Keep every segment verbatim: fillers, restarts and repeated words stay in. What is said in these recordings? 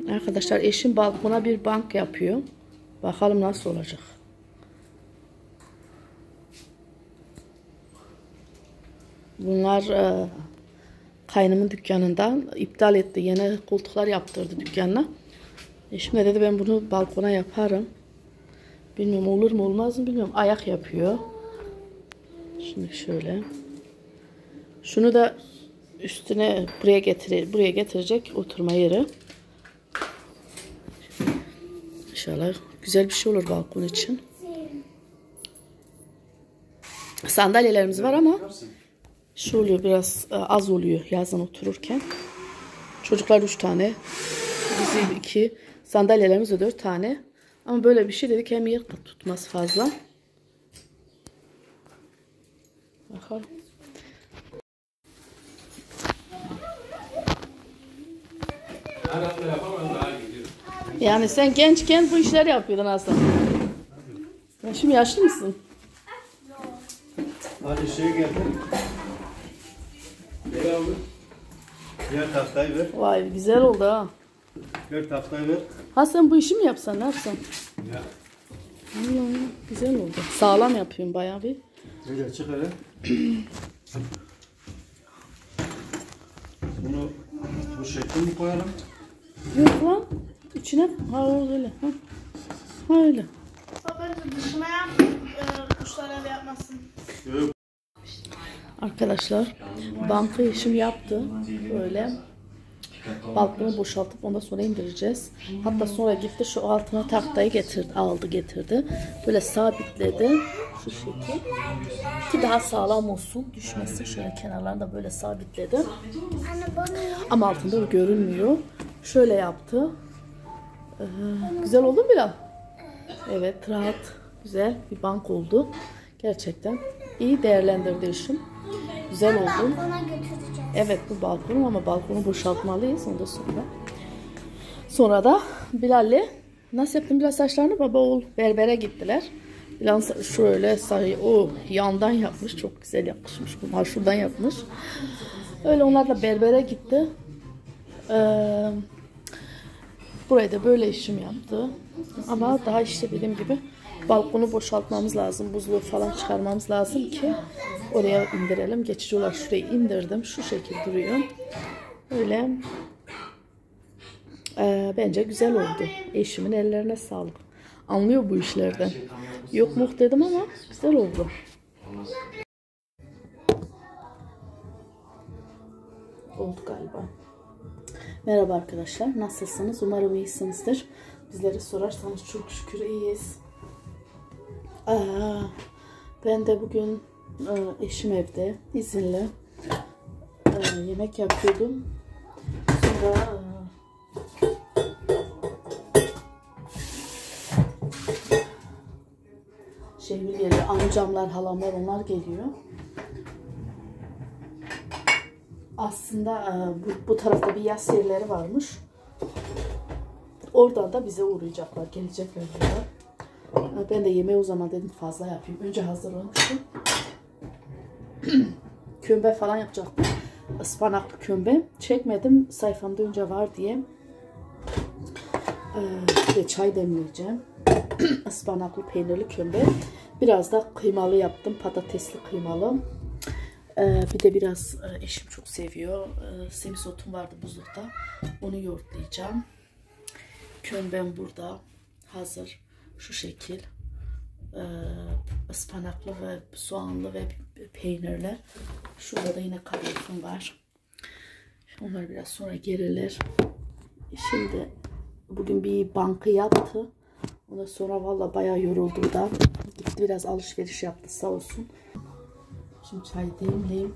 Arkadaşlar eşim balkona bir bank yapıyor. Bakalım nasıl olacak. Bunlar e, kaynımın dükkanından iptal etti. Yeni koltuklar yaptırdı dükkanına. Eşim de dedi ben bunu balkona yaparım. Bilmiyorum olur mu olmaz mı bilmiyorum. Ayak yapıyor. Şimdi şöyle. Şunu da üstüne buraya getirir, buraya getirecek oturma yeri. İnşallah güzel bir şey olur balkon için. Sandalyelerimiz var ama şu oluyor biraz az oluyor yazın otururken. Çocuklar üç tane, biz iki, sandalyelerimiz de dört tane. Ama böyle bir şey dedik hem yer tutmaz fazla. Bakalım. Yani sen gençken bu işleri yapıyordun aslında. Ya şimdi yaşlı mısın? Hadi şey geldi. Gel abi. Diğer tahtayı ver. Vay güzel oldu ha. Diğer tahtayı ver. Ha sen bu işi mi yapsan ne yapsan? Ya. Allah, güzel oldu. Sağlam yapıyorum bayağı bir. Böyle çık hele. Bunu bu şekilde mi koyalım? Yok lan. İçine ha öyle. Ha. Ha öyle. Babacığım dışına yap. E, kuşlar öyle yapmasın. Yok. Arkadaşlar banka işim yaptı. Böyle. Balkonu boşaltıp ondan sonra indireceğiz. Hatta sonra gitti şu altına tahtayı getirdi, aldı getirdi. Böyle sabitledi. Şu şekil. Ki daha sağlam olsun, düşmesin. Şöyle kenarlarını da böyle sabitledi. Ama altında o görünmüyor. Şöyle yaptı. Ee, güzel oldu mu Bilal? Evet, rahat, güzel bir bank oldu. Gerçekten iyi değerlendirdi işim. Güzel oldu. Evet bu balkonum ama balkonu boşaltmalıyız ondan sonra. Sonra da Bilal'le nasıl yaptım Bilal saçlarını baba oğul berbere gittiler. Bilal şöyle sayı o yandan yapmış çok güzel yapmışmış. Bunlar şuradan yapmış. Öyle onlarla berbere gitti. Ee, burayı da böyle işim yaptı. Ama daha işte dediğim gibi balkonu boşaltmamız lazım. Buzluğu falan çıkarmamız lazım ki oraya indirelim. Geçici olarak şurayı indirdim. Şu şekilde duruyor. Öyle. Ee, bence güzel oldu. Eşimin ellerine sağlık. Anlıyor bu işlerden. Yok mu dedim ama güzel oldu. Oldu galiba. Merhaba arkadaşlar. Nasılsınız? Umarım iyisinizdir. Bizleri sorarsanız çok şükür iyiyiz. Aa, ben de bugün eşim evde izinli e, yemek yapıyordum. Sonra e, şey geliyor, amcamlar, halamlar onlar geliyor. Aslında e, bu, bu tarafta bir yaz yerleri varmış. Oradan da bize uğrayacaklar, gelecekler burada. Ben de yemeği o zaman dedim fazla yapayım. Önce hazırlamıştım. Kömbe falan yapacaktım. Ispanaklı kömbe. Çekmedim. Sayfamda önce var diye. Ee, ve çay demleyeceğim. Ispanaklı peynirli kömbe. Biraz da kıymalı yaptım. Patatesli kıymalı. Ee, bir de biraz e, eşim çok seviyor. Ee, semizotum vardı buzlukta. Onu yoğurtlayacağım. Kömbem burada. Hazır. Şu şekil ee, ıspanaklı ve soğanlı ve peynirli. Şurada da yine kadayıfım var. Onlar biraz sonra gerilir. Şimdi bugün bir bankı yaptı. Ondan sonra valla bayağı yoruldu da. Gitti biraz alışveriş yaptı sağ olsun. Şimdi çay demleyeyim.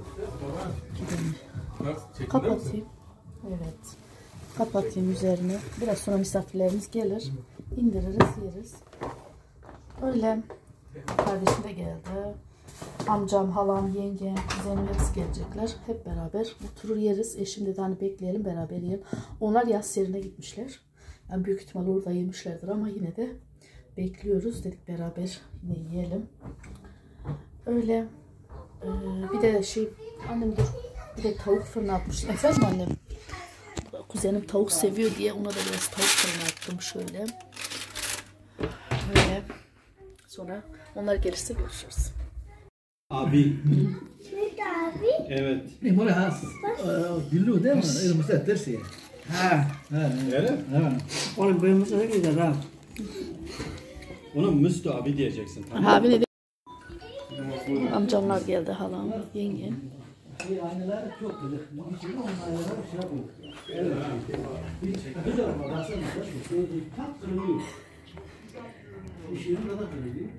Kapatayım. Evet. Kapatayım üzerine. Biraz sonra misafirlerimiz gelir. İndiririz, yeriz. Öyle. Kardeşim de geldi. Amcam, halam, yengem, kuzenim hepsi gelecekler. Hep beraber oturur yeriz. Eşim dedi hani bekleyelim beraber yiyelim. Onlar yaz yerine gitmişler. Yani büyük ihtimal orada yemişlerdir ama yine de bekliyoruz. Dedik beraber yine yiyelim. Öyle. Ee, bir de şey annem dur. Bir de tavuk fırına atmıştım. Efendim annem? Kuzenim tavuk seviyor diye ona da biraz tavuk fırına attım şöyle. Böyle. Sonra onlar gelirse görüşürüz. Abi. Evet. Ne böyle ha? Dillu değil mi? Elimizde dersi. Ha, Ha, Öyle. ha. onun bölümümüzde ne güzel ha. Ona Müstü abi diyeceksin. Tamam. Abi dedi. Amcamlar geldi, halam, yengem. Şey aynalar çok güzel. Hiç onun aynaları şey yapıyor. Evet. Güzel ama baksana. Tam kırılıyor. İşinin de kırılıyor.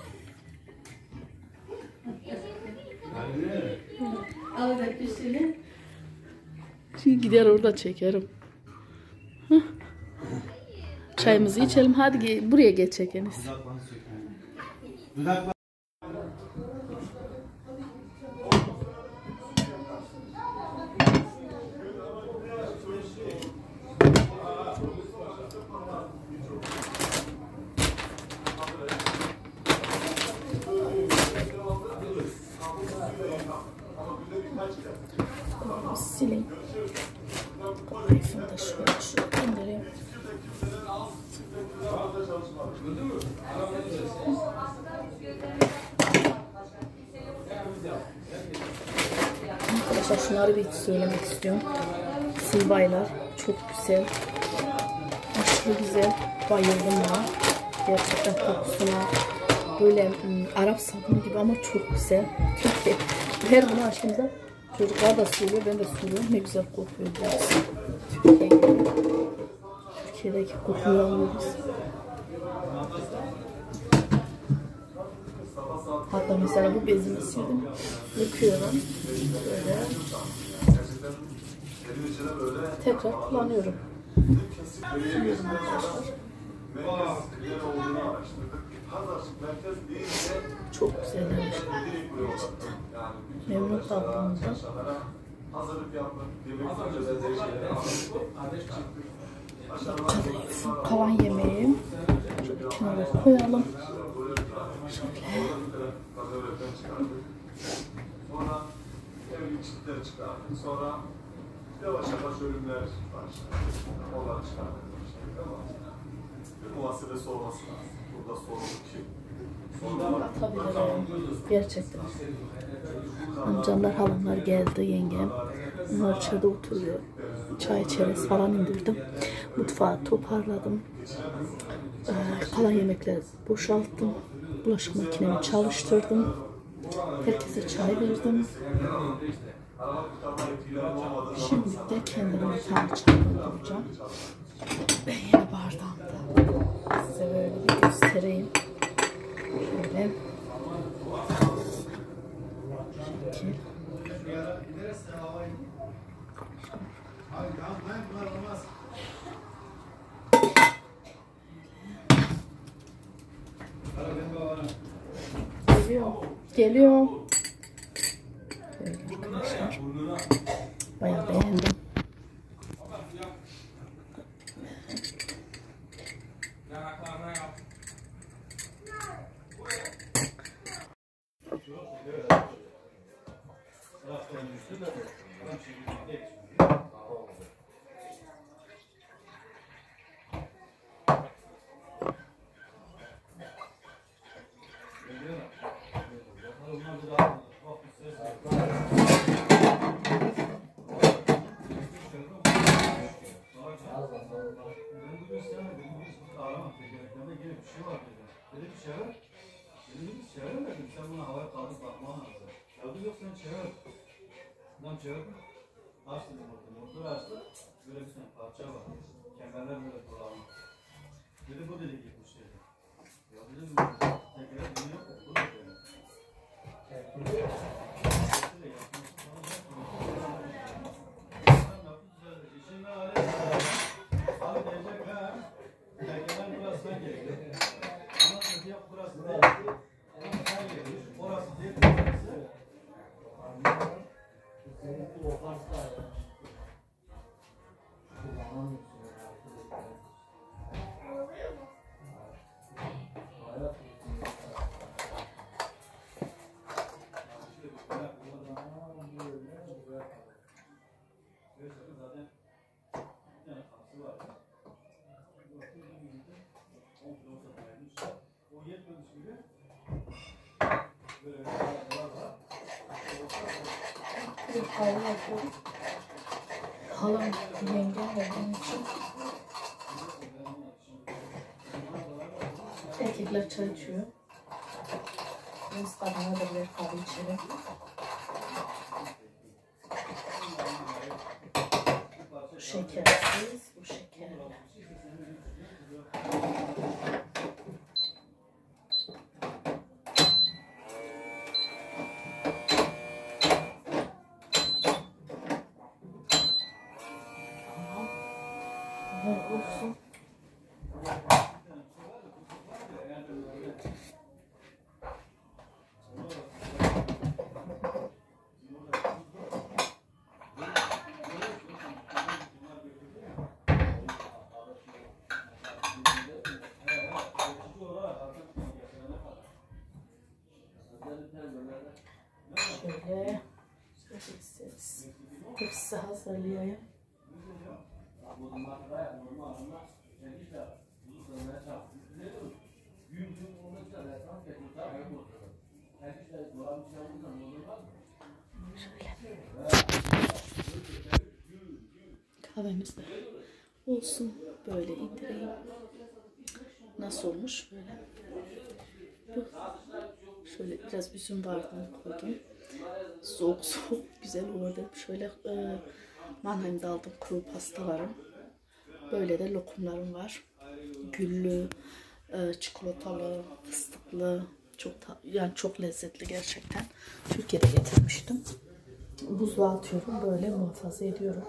Al da pişini. Şimdi gider orada çekerim. Hah. Çayımızı içelim. Hadi ge- buraya geç çekeniz. Dudaklar. Sileyim. Kapıyı da şöyle şöyle indireyim. Arkadaşlar şunları bir söylemek istiyorum. Silbaylar çok güzel. Aşırı güzel. Bayıldım buna. Gerçekten kokusuna. Böyle ım, Arap sabunu gibi ama çok güzel. Türkiye. Her bunu açtığımda çocuklar da söylüyor, ben de söylüyorum. Ne güzel kokuyor burası. Türkiye gibi. Türkiye'deki kokuyu alıyoruz. Hatta mesela bu bezimi sildim. Yıkıyorum. Böyle. Tekrar kullanıyorum. Siliyorum arkadaşlar. Çok güzelmiş. Memnun kaldım da. Kalan yemeğim. Şöyle kenara koyalım. Şöyle. Sonra evlilik çiftleri çıkardı. Sonra yavaş yavaş ölümler başladı. Onlar çıkardı. Bir muhasebesi olması lazım. Burada sorumlu kim? Atabilirim. Gerçekten. Amcamlar, halamlar geldi, yengem. Onlar içeride oturuyor. Çay çerez falan indirdim. Mutfağı toparladım. Ee, kalan yemekleri boşalttım. Bulaşık makinemi çalıştırdım. Herkese çay verdim. Şimdi de kendime bir tane çay dolduracağım. Ben yine bardağımda. Size böyle bir göstereyim. Şöyle. Şekil. Geliyor. Geliyor. Böyle arkadaşlar. Bayağı beğendim. yapıyorum. Halam yengem ve benim için. Erkekler çay içiyor. Biz kadınlar da birer kahve içelim. Bu şekersiz, bu şekerli. Olsun. Şöyle siz hepsi hazırlayayım. Kahvemiz de olsun. Böyle indireyim. Nasıl olmuş böyle? Bu. Şöyle biraz üzüm vardı koydum. Soğuk soğuk güzel oldu. Şöyle e, Mannheim'de aldım kuru pastalarım. Böyle de lokumlarım var. Güllü, e, çikolatalı, fıstıklı. Çok yani çok lezzetli gerçekten. Türkiye'de getirmiştim. Buzluğa atıyorum. Böyle muhafaza ediyorum.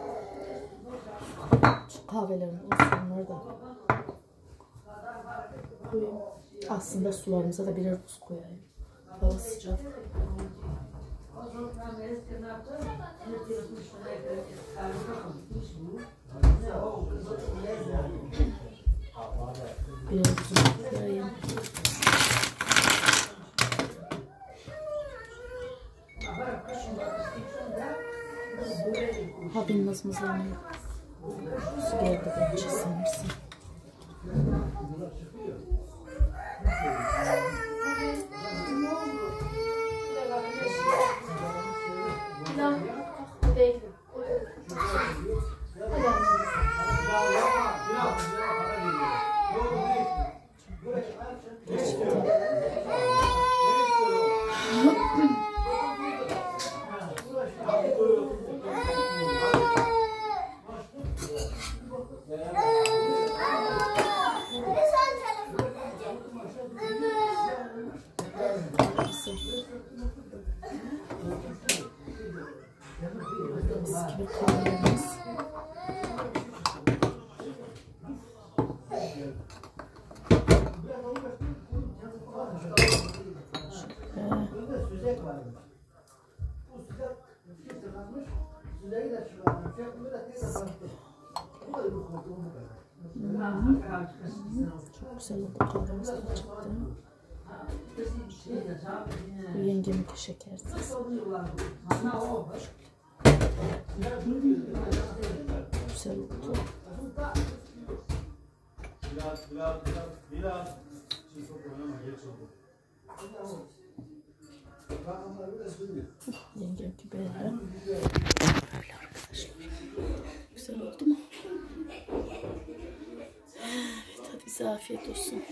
Şu kahvelerin olsunları da koyayım. Aslında sularımıza da birer buz koyayım. Hava sıcak. Birer buzunu koyayım. Habim mızmızlanıyor. Su geldi bence sanırsın. Mis gibi kahvemiz. Çok güzel oldu kahvemiz de çıktı. Bu yengeminki şekersiz. Güzel oldu. Yengemki böyle. Böyle arkadaşlar. Güzel oldu mu? Evet, hadi bize afiyet olsun.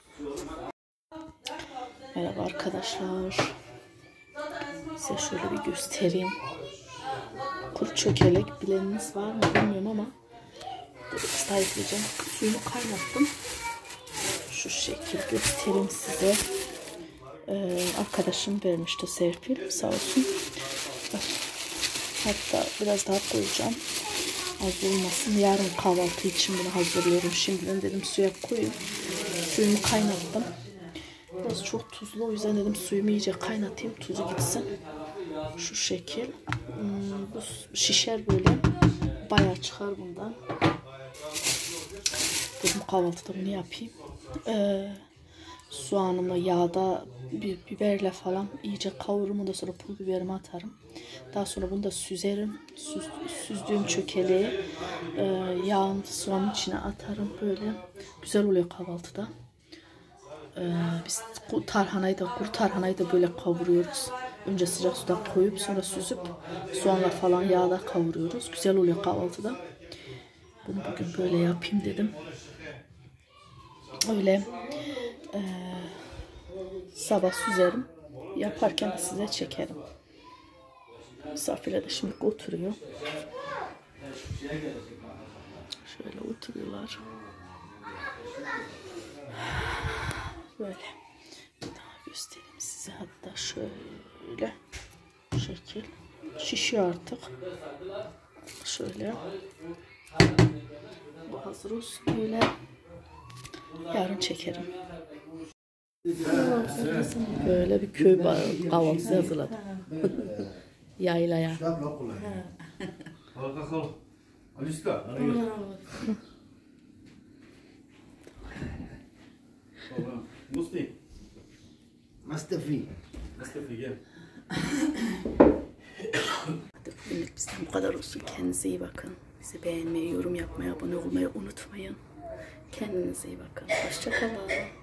Merhaba arkadaşlar. Size şöyle bir göstereyim. Kuru çökelek bileniniz var mı bilmiyorum ama sayıklayacağım. Suyunu kaynattım. Şu şekil göstereyim size. Ee, arkadaşım vermişti Serpil, sağ olsun. Bak, hatta biraz daha koyacağım. Az olmasın. Yarın kahvaltı için bunu hazırlıyorum. Şimdiden dedim suya koyayım. Suyumu kaynattım. Biraz çok tuzlu, o yüzden dedim suyumu iyice kaynatayım, tuzu gitsin. Şu şekil. Hmm, bu şişer böyle. Bayağı çıkar bundan. Dedim kahvaltıda bunu yapayım. Ee, soğanımı yağda bir biberle falan iyice kavururum. Ondan sonra pul biberimi atarım. Daha sonra bunu da süzerim. Süz, süzdüğüm çökeleği e, yağın soğanın içine atarım. Böyle güzel oluyor kahvaltıda. Ee, biz tarhanayı da kuru tarhanayı da böyle kavuruyoruz. Önce sıcak suda koyup sonra süzüp soğanla falan yağda kavuruyoruz. Güzel oluyor kahvaltıda. Bunu bugün böyle yapayım dedim. Öyle e, sabah süzerim. Yaparken de size çekerim. Misafirler de şimdi oturuyor. Şöyle oturuyorlar. Böyle. Bir daha göstereyim size. Hatta şöyle. Bu şekil. Şişiyor artık. Şöyle. Bu hazır olsun. Böyle. Yarın çekerim. Böyle bir köy kahvaltısı hazırladım. Yaylaya. Musti. Mustafi. Mustafi gel. Hadi bugünlük bizden bu kadar olsun. Kendinize iyi bakın. Bizi beğenmeyi, yorum yapmayı, abone olmayı unutmayın. Kendinize iyi bakın. Hoşça kalın.